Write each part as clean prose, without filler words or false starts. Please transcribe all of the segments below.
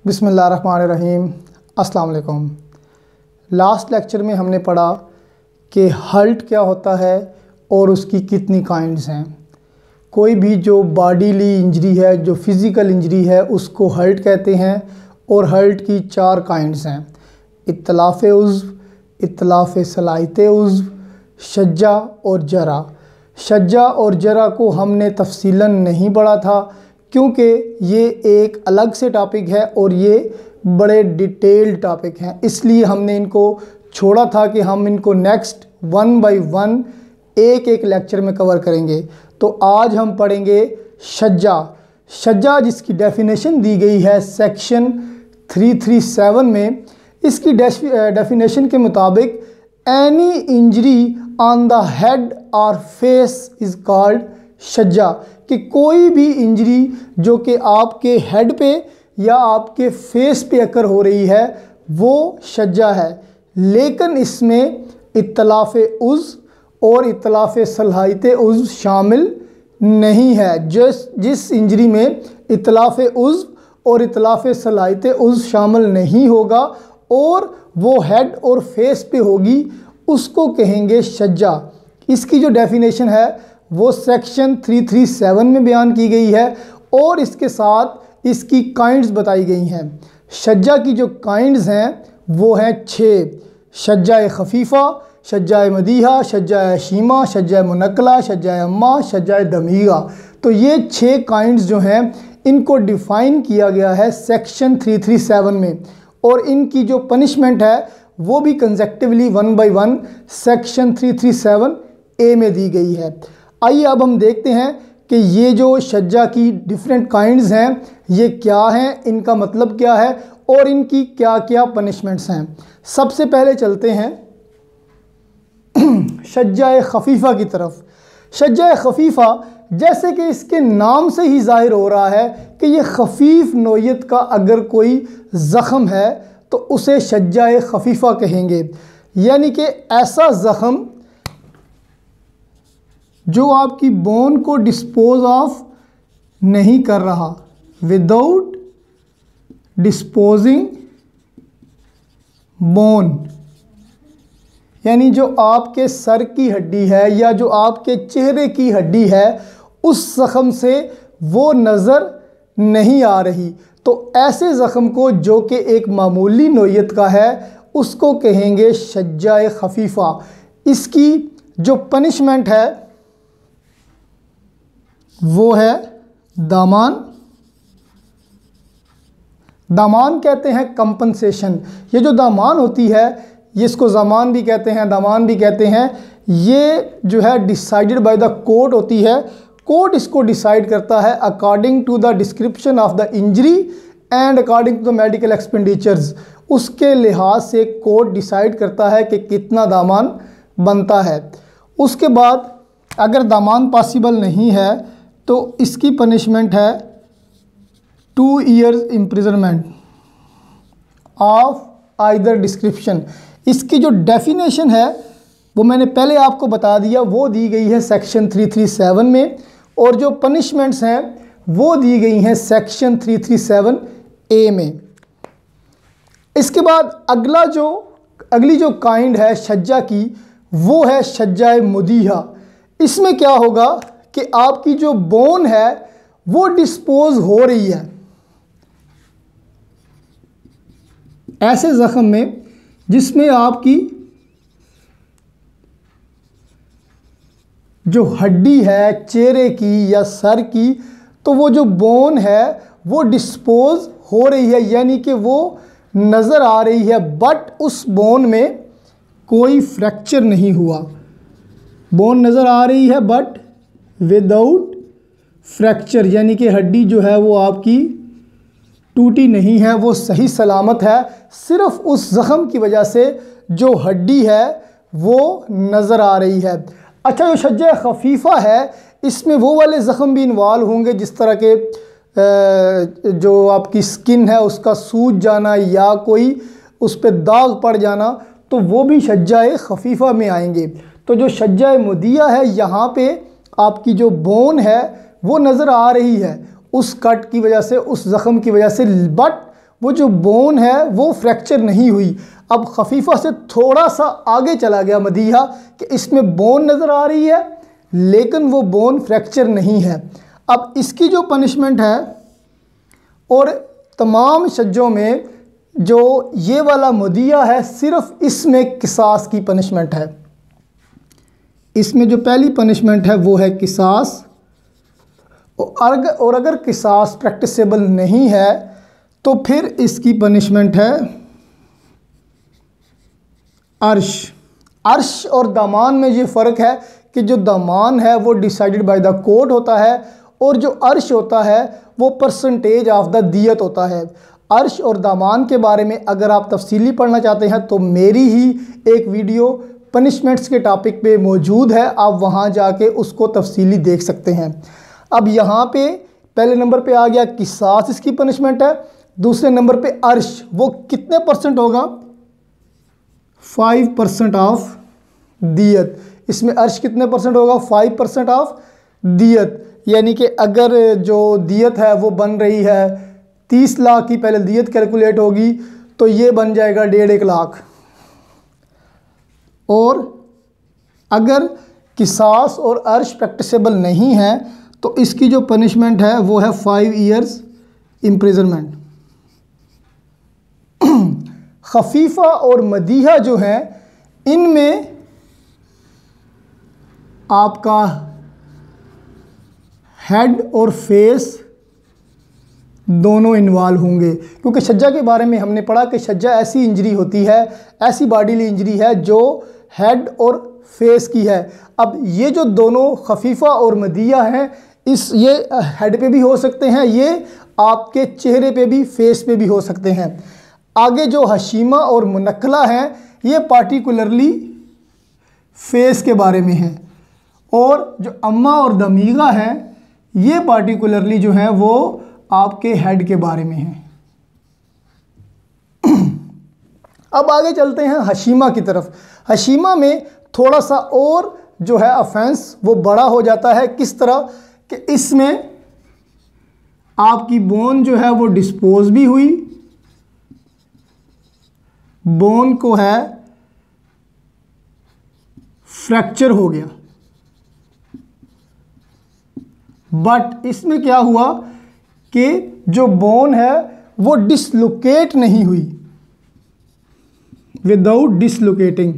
बिस्मिल्लाहिर्रहमानिर्रहीम। अस्सलाम वालेकुम। लास्ट लेक्चर में हमने पढ़ा कि हर्ट क्या होता है और उसकी कितनी काइंड्स हैं। कोई भी जो बॉडीली इंजरी है, जो फ़िज़िकल इंजरी है, उसको हर्ट कहते हैं और हर्ट की 4 काइंड्स हैं। इत्तलाफ़ उज़्व, इत्तलाफ़ सलाहित उज़्व, शज्जा और जरा। शज्जा और जरा को हमने तफसीलन नहीं पढ़ा था क्योंकि ये एक अलग से टॉपिक है और ये बड़े डिटेल्ड टॉपिक हैं, इसलिए हमने इनको छोड़ा था कि हम इनको नेक्स्ट 1 बाय 1 एक एक लेक्चर में कवर करेंगे। तो आज हम पढ़ेंगे शज्जा। शज्जा जिसकी डेफिनेशन दी गई है सेक्शन 337 में। इसकी डेफिनेशन के मुताबिक any injury on the head और फेस इज़ कॉल्ड शज्जा, कि कोई भी इंजरी जो कि आपके हेड पे या आपके फेस पे अकर हो रही है वो शज्जा है। लेकिन इसमें इत्तलाफ़ उज़्व और इत्तलाफ़ सलाहित उज़्व शामिल नहीं है। जिस इंजरी में इत्तलाफ़ उज़्व और इत्तलाफ़ सलाहित उज़्व शामिल नहीं होगा और वो हेड और फेस पे होगी, उसको कहेंगे शज्जा। इसकी जो डेफिनेशन है वो सेक्शन 337 में बयान की गई है और इसके साथ इसकी काइंड्स बताई गई हैं। शज्जा की जो काइंड्स हैं वो हैं 6। शज्जा खफीफ़ा, शज्जा मदीहा, शज्जा शीमा, शज्जा मुनक्कला, शज्जा अम्मा, शज्जा दमीगा। तो ये 6 काइंड्स जो हैं इनको डिफ़ाइन किया गया है सेक्शन 337 में और इनकी जो पनिशमेंट है वो भी कंसेक्टिवली 1 बाय 1 सेक्शन 337 ए में दी गई है। आइए अब हम देखते हैं कि ये जो शज्जा की डिफरेंट काइंड्स हैं ये क्या हैं, इनका मतलब क्या है और इनकी क्या क्या पनिशमेंट्स हैं। सबसे पहले चलते हैं शज्जा खफीफ़ा की तरफ। शज्जा खफीफ़ा जैसे कि इसके नाम से ही ज़ाहिर हो रहा है कि ये खफीफ़ नोयत का अगर कोई ज़ख़म है तो उसे शज्जा खफीफ़ा कहेंगे, यानी कि ऐसा ज़ख़म जो आपकी बोन को डिस्पोज ऑफ नहीं कर रहा, विदाउट डिस्पोजिंग बोन, यानी जो आपके सर की हड्डी है या जो आपके चेहरे की हड्डी है उस ज़ख़म से वो नज़र नहीं आ रही, तो ऐसे ज़ख़म को जो कि एक मामूली नोयत का है उसको कहेंगे शज्जा खफीफ़ा। इसकी जो पनिशमेंट है वो है दामान। दामान कहते हैं कंपनसेशन। ये जो दामान होती है ये इसको ज़मान भी कहते हैं, दामान भी कहते हैं। ये जो है डिसाइडेड बाय द कोर्ट होती है। कोर्ट इसको डिसाइड करता है according to the description of the injury and according to the medical expenditures. उसके लिहाज से कोर्ट डिसाइड करता है कि कितना दामान बनता है। उसके बाद अगर दामान पॉसिबल नहीं है तो इसकी पनिशमेंट है 2 years imprisonment of either description. इसकी जो डेफिनेशन है वो मैंने पहले आपको बता दिया, वो दी गई है सेक्शन 337 में और जो पनिशमेंट्स हैं वो दी गई हैं सेक्शन 337 ए में। इसके बाद अगली जो काइंड है शज्जा की वो है शज्जा मुदीहा। इसमें क्या होगा कि आपकी जो बोन है वो डिस्पोज हो रही है। ऐसे ज़ख़म में जिसमें आपकी जो हड्डी है चेहरे की या सर की, तो वो जो बोन है वो डिस्पोज हो रही है, यानी कि वो नज़र आ रही है, बट उस बोन में कोई फ्रैक्चर नहीं हुआ। बोन नज़र आ रही है बट विदाउट फ्रैक्चर, यानी कि हड्डी जो है वो आपकी टूटी नहीं है, वो सही सलामत है। सिर्फ़ उस ज़ख़म की वजह से जो हड्डी है वो नज़र आ रही है। अच्छा, जो शज्जा खफीफ़ा है इसमें वो वाले ज़ख़म भी इन्वॉल्व होंगे जिस तरह के जो आपकी स्किन है उसका सूज जाना या कोई उस पर दाग पड़ जाना, तो वो भी शज्जा खफीफ़ा में आएंगे। तो जो शज्जा मुदीहा है यहाँ पे आपकी जो बोन है वो नज़र आ रही है उस कट की वजह से, उस ज़ख़म की वजह से, बट वो जो बोन है वो फ्रैक्चर नहीं हुई। अब खफीफा से थोड़ा सा आगे चला गया मदीहा कि इसमें बोन नज़र आ रही है लेकिन वो बोन फ्रैक्चर नहीं है। अब इसकी जो पनिशमेंट है, और तमाम शज्जों में जो ये वाला मदीहा है सिर्फ इसमें किसास की पनिशमेंट है। इसमें जो पहली पनिशमेंट है वो है किसास, और अगर किसास प्रैक्टिसेबल नहीं है तो फिर इसकी पनिशमेंट है अर्श। अर्श और दामान में ये फ़र्क है कि जो दामान है वो डिसाइडेड बाय द कोर्ट होता है और जो अर्श होता है वो परसेंटेज ऑफ द दियत होता है। अर्श और दामान के बारे में अगर आप तफसीली पढ़ना चाहते हैं तो मेरी ही एक वीडियो पनिशमेंट्स के टॉपिक पे मौजूद है, आप वहाँ जाके उसको तफसीली देख सकते हैं। अब यहाँ पे पहले नंबर पे आ गया किसास, इसकी पनिशमेंट है। दूसरे नंबर पे अर्श, वो कितने परसेंट होगा? 5% ऑफ दियत। इसमें अर्श कितने परसेंट होगा? 5% ऑफ दियत। यानी कि अगर जो दियत है वो बन रही है 30 लाख की, पहले दियत कैलकुलेट होगी तो ये बन जाएगा 1.5 लाख। और अगर किसास और अर्श प्रैक्टिसेबल नहीं है तो इसकी जो पनिशमेंट है वो है 5 ईयर्स इम्प्रिजनमेंट। खफीफा और मदीहा जो है इनमें आपका हेड और फेस दोनों इन्वॉल्व होंगे, क्योंकि शज्जा के बारे में हमने पढ़ा कि शज्जा ऐसी इंजरी होती है, ऐसी बॉडीली इंजरी है जो हेड और फेस की है। अब ये जो दोनों खफीफा और मदीहा हैं, ये हेड पे भी हो सकते हैं, ये आपके चेहरे पे भी, फेस पे भी हो सकते हैं। आगे जो हशीमा और मुनक्कला हैं ये पार्टिकुलरली फेस के बारे में हैं, और जो अम्मा और दमीगा हैं ये पार्टिकुलरली जो है वो आपके हेड के बारे में हैं। अब आगे चलते हैं हशीमा की तरफ। हशीमा में थोड़ा सा और जो है ऑफेंस वो बड़ा हो जाता है। किस तरह कि इसमें आपकी बोन जो है वो डिस्पोज भी हुई, बोन को है फ्रैक्चर हो गया, बट इसमें क्या हुआ कि जो बोन है वो डिसलोकेट नहीं हुई, विदाउट डिसलोकेटिंग।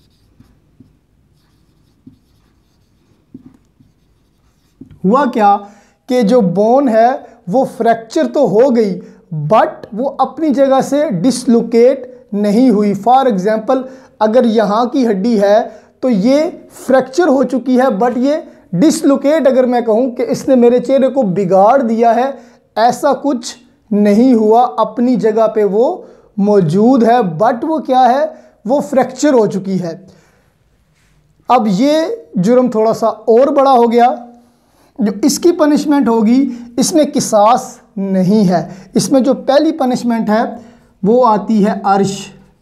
हुआ क्या कि जो बोन है वो फ्रैक्चर तो हो गई बट वो अपनी जगह से डिसलोकेट नहीं हुई। फॉर एग्जांपल अगर यहाँ की हड्डी है तो ये फ्रैक्चर हो चुकी है बट ये डिसलोकेट, अगर मैं कहूँ कि इसने मेरे चेहरे को बिगाड़ दिया है, ऐसा कुछ नहीं हुआ, अपनी जगह पे वो मौजूद है, बट वो क्या है, वो फ्रैक्चर हो चुकी है। अब ये जुर्म थोड़ा सा और बड़ा हो गया। जो इसकी पनिशमेंट होगी इसमें किसास नहीं है। इसमें जो पहली पनिशमेंट है वो आती है अर्श।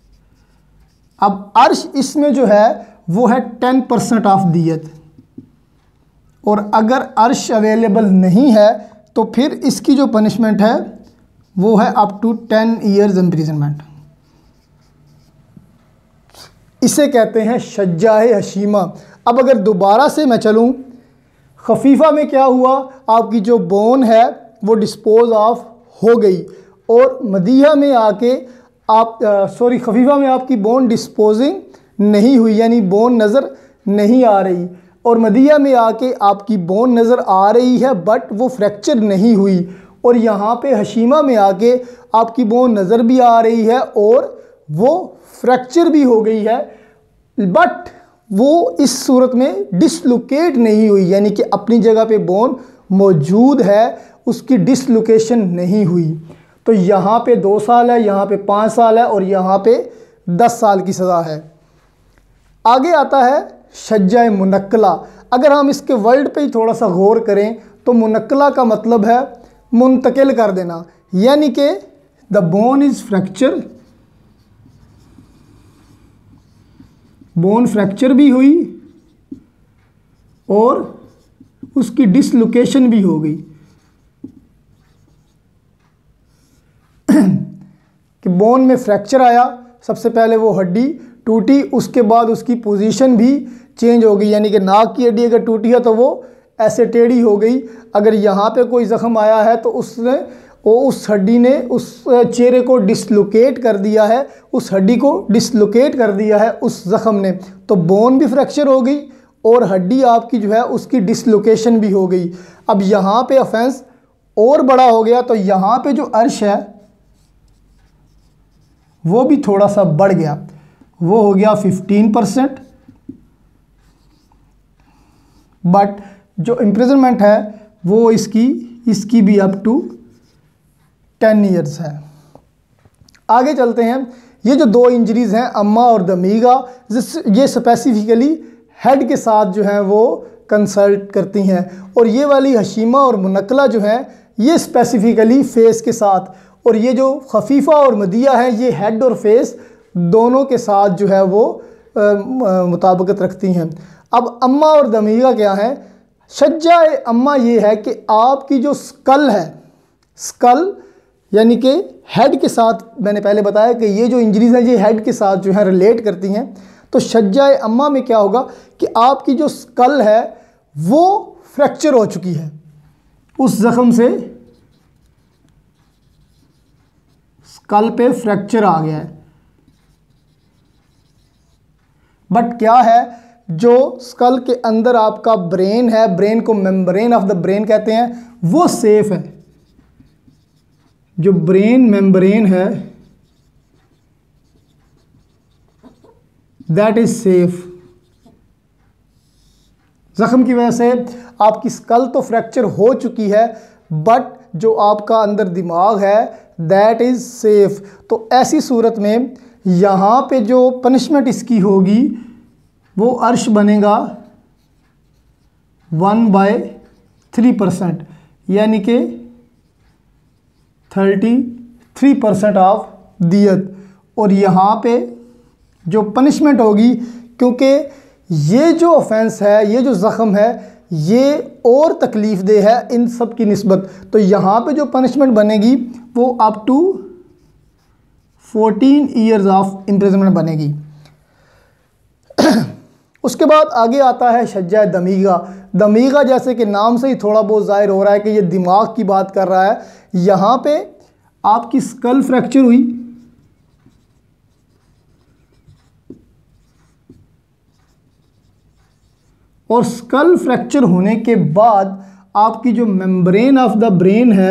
अब अर्श इसमें जो है वो है 10% ऑफ दियत, और अगर अर्श अवेलेबल नहीं है तो फिर इसकी जो पनिशमेंट है वो है अप टू 10 ईयर्स इम्प्रिजनमेंट। इसे कहते हैं शज्जाए हशीमा। अब अगर दोबारा से मैं चलूँ, खफीफा में क्या हुआ, आपकी जो बोन है वो डिस्पोज ऑफ हो गई, और मदीहा में आके खफीफा में आपकी बोन डिस्पोजिंग नहीं हुई, यानी बोन नज़र नहीं आ रही, और मदीहा में आके आपकी बोन नज़र आ रही है बट वो फ्रैक्चर नहीं हुई, और यहाँ पे हशीमा में आके आपकी बोन नज़र भी आ रही है और वो फ्रैक्चर भी हो गई है, बट वो इस सूरत में डिसलोकेट नहीं हुई, यानी कि अपनी जगह पे बोन मौजूद है, उसकी डिसलोकेशन नहीं हुई। तो यहाँ पे 2 साल है, यहाँ पे 5 साल है, और यहाँ पे 10 साल की सज़ा है। आगे आता है शज्जाए मुनक्कला। अगर हम इसके वर्ड पे ही थोड़ा सा गौर करें तो मुनक्कला का मतलब है मुंतकिल कर देना, यानी कि the bone is fracture, bone fracture भी हुई और उसकी डिसलोकेशन भी हो गई। कि बोन में फ्रैक्चर आया, सबसे पहले वो हड्डी टूटी, उसके बाद उसकी पोजीशन भी चेंज हो गई, यानी कि नाक की हड्डी अगर टूटी है तो वो ऐसे टेढ़ी हो गई। अगर यहाँ पे कोई ज़ख़म आया है तो उस हड्डी ने उस चेहरे को डिसलोकेट कर दिया है, उस हड्डी को डिसलोकेट कर दिया है उस ज़ख़म ने, तो बोन भी फ्रैक्चर हो गई और हड्डी आपकी जो है उसकी डिसलोकेशन भी हो गई। अब यहाँ पे ऑफेंस और बड़ा हो गया, तो यहाँ पे जो अर्श है वो भी थोड़ा सा बढ़ गया, वो हो गया 15%, बट जो इम्प्रिजनमेंट है वो इसकी भी अप टू 10 ईयर्स है। आगे चलते हैं। ये जो दो इंजरीज़ हैं अम्मा और दमीगा, ये स्पेसिफिकली हेड के साथ जो हैं वो कंसल्ट करती हैं, और ये वाली हशीमा और मुनक्कला जो हैं ये स्पेसिफिकली फेस के साथ, और ये जो खफीफ़ा और मदिया है ये हेड और फेस दोनों के साथ जो है वो मुताबिकत रखती हैं। अब अम्मा और दमीगा क्या है? शज्जा अम्मा ये है कि आपकी जो स्कल है, स्कल यानी कि हेड के साथ, मैंने पहले बताया कि ये जो इंजरीज़ हैं ये हेड के साथ जो है रिलेट करती हैं, तो शज्जा अम्मा में क्या होगा कि आपकी जो स्कल है वो फ्रैक्चर हो चुकी है, उस ज़ख़म से स्कल पे फ्रैक्चर आ गया है। बट क्या है, जो स्कल के अंदर आपका ब्रेन है, ब्रेन को मेम्ब्रेन ऑफ द ब्रेन कहते हैं, वो सेफ है। जो ब्रेन मेम्ब्रेन है दैट इज सेफ। ज़ख़म की वजह से आपकी स्कल तो फ्रैक्चर हो चुकी है, बट जो आपका अंदर दिमाग है दैट इज़ सेफ। तो ऐसी सूरत में यहाँ पे जो पनिशमेंट इसकी होगी वो अर्श बनेगा 1/3%, यानी कि 33% ऑफ दियत। और यहाँ पे जो पनिशमेंट होगी, क्योंकि ये जो ऑफेंस है, ये जो ज़ख़म है, ये और तकलीफ़ दे है इन सब की निस्बत, तो यहाँ पे जो पनिशमेंट बनेगी वो up to 14 years of imprisonment बनेगी। उसके बाद आगे आता है शज्जा दमीगा। दमीगा जैसे कि नाम से ही थोड़ा बहुत ज़ाहिर हो रहा है कि ये दिमाग की बात कर रहा है। यहाँ पे आपकी स्कल फ्रैक्चर हुई, और स्कल फ्रैक्चर होने के बाद आपकी जो मेम्ब्रेन ऑफ द ब्रेन है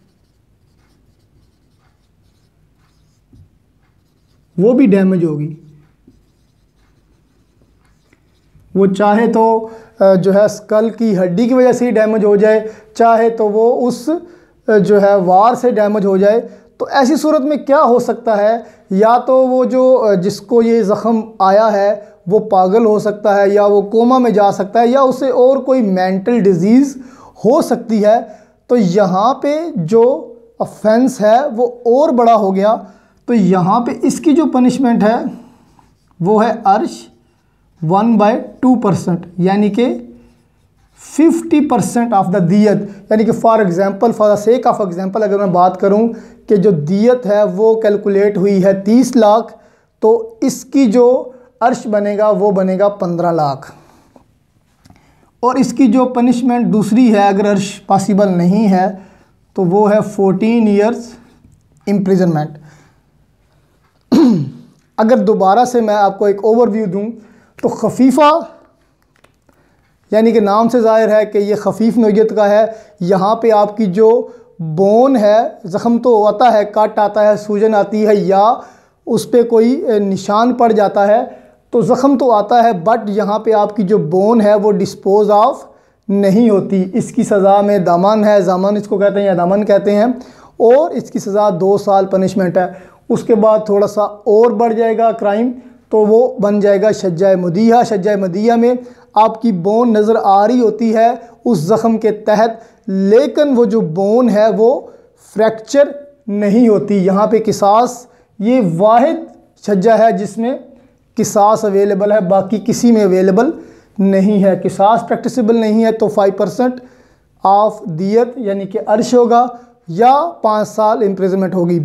वो भी डैमेज होगी। वो चाहे तो जो है स्कल की हड्डी की वजह से ही डैमेज हो जाए, चाहे तो वो उस जो है वार से डैमेज हो जाए। तो ऐसी सूरत में क्या हो सकता है, या तो वो जो जिसको ये ज़ख़म आया है वो पागल हो सकता है, या वो कोमा में जा सकता है, या उसे और कोई मेंटल डिजीज़ हो सकती है। तो यहाँ पे जो ऑफेंस है वो और बड़ा हो गया। तो यहाँ पे इसकी जो पनिशमेंट है वो है अर्श 1/2%, यानी कि 50% ऑफ द दियत। यानी कि for example, for the sake of example, अगर मैं बात करूं कि जो दियत है वो कैलकुलेट हुई है 30 लाख, तो इसकी जो अर्श बनेगा वो बनेगा 15 लाख। और इसकी जो पनिशमेंट दूसरी है, अगर अर्श पॉसिबल नहीं है, तो वो है 14 ईयर्स इम्प्रिजनमेंट। अगर दोबारा से मैं आपको एक ओवरव्यू दूं, तो खफीफ़ा यानी कि नाम से ज़ाहिर है कि ये खफीफ नोयत का है। यहाँ पे आपकी जो बोन है, ज़ख़म तो आता है, कट आता है, सूजन आती है, या उस पर कोई निशान पड़ जाता है, तो ज़ख़म तो आता है, बट यहाँ पे आपकी जो बोन है वो डिस्पोज ऑफ नहीं होती। इसकी सज़ा में दामन है, ज़ामन इसको कहते हैं या दामन कहते हैं, और इसकी सज़ा 2 साल पनिशमेंट है। उसके बाद थोड़ा सा और बढ़ जाएगा क्राइम, तो वो बन जाएगा शज्जा मदिया। शज्जा मदिया में आपकी बोन नज़र आ रही होती है उस ज़ख़म के तहत, लेकिन वो जो बोन है वो फ्रैक्चर नहीं होती। यहाँ पे किसास ये वाहिद शज्जा है जिसमें किसास अवेलेबल है, बाकी किसी में अवेलेबल नहीं है। किसास प्रैक्टिसेबल नहीं है, तो 5% ऑफ दियत यानी कि अर्श होगा, या 5 साल इम्प्रिजनमेंट होगी।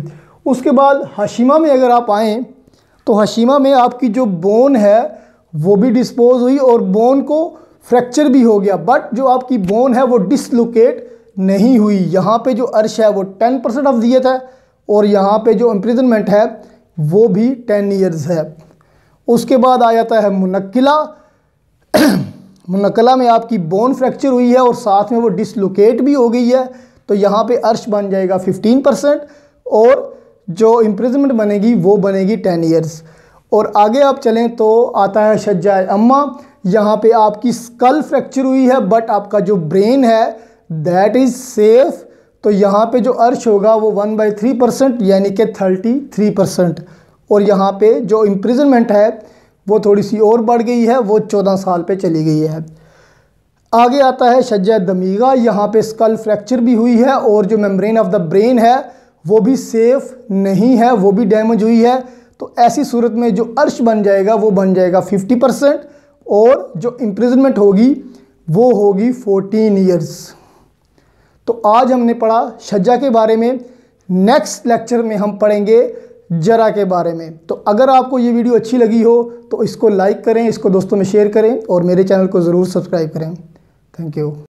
उसके बाद हाशिमा में अगर आप आएँ तो हाशिमा में आपकी जो बोन है वो भी डिस्पोज हुई और बोन को फ्रैक्चर भी हो गया, बट जो आपकी बोन है वो डिसलोकेट नहीं हुई। यहाँ पे जो अर्श है वो 10% ऑफ दियत है और यहाँ पे जो इम्प्रिजनमेंट है वो भी 10 ईयर्स है। उसके बाद आ जाता है मुनक्किला। मुनक्किला में आपकी बोन फ्रैक्चर हुई है और साथ में वो डिसलोकेट भी हो गई है, तो यहाँ पे अर्श बन जाएगा 15% और जो इम्प्रिजनमेंट बनेगी वो बनेगी 10 ईयर्स। और आगे आप चलें तो आता है शज्जा अम्मा। यहाँ पे आपकी स्कल फ्रैक्चर हुई है बट आपका जो ब्रेन है दैट इज़ सेफ, तो यहाँ पे जो अर्श होगा वो 1/3% यानी कि 33%। और यहाँ पे जो इम्प्रिजनमेंट है वो थोड़ी सी और बढ़ गई है, वो 14 साल पे चली गई है। आगे आता है शज्जा दमीगा। यहाँ पे स्कल फ्रैक्चर भी हुई है और जो मेम्ब्रेन ऑफ द ब्रेन है वो भी सेफ नहीं है, वो भी डैमेज हुई है। तो ऐसी सूरत में जो अर्श बन जाएगा वो बन जाएगा 50% और जो इम्प्रिजनमेंट होगी वो होगी 14 ईयर्स। तो आज हमने पढ़ा शज्जा के बारे में। नेक्स्ट लेक्चर में हम पढ़ेंगे जरा के बारे में। तो अगर आपको ये वीडियो अच्छी लगी हो तो इसको लाइक करें, इसको दोस्तों में शेयर करें और मेरे चैनल को ज़रूर सब्सक्राइब करें। Thank you.